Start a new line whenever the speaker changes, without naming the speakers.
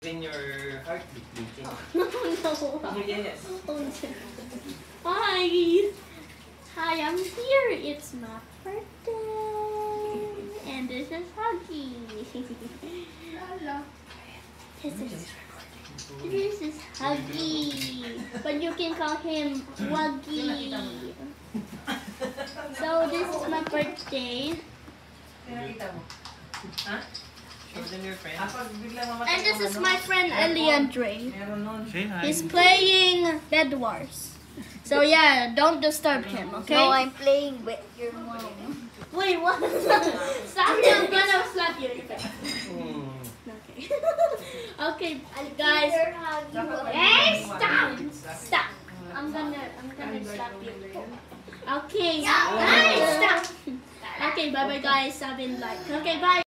In your heartbeat beating.
No.
Oh, yes.
Hi. Hi, I'm here. It's my birthday. And this is Huggy.
Hello.
This is Huggy. But you can call him Wuggy. So this is my birthday.
Huh? Show them your friend.
And this is my friend Eliandre.
Say hi.
He's playing Bed Wars. So yeah, don't disturb him, okay?
No, I'm playing with your mom.
Wait, what? Stop me, I'm gonna slap you in the face. Okay. Okay, guys. Hey, stop! Stop! I'm gonna slap you. Okay, guys, stop! Okay, bye bye guys. I've been like, okay, bye.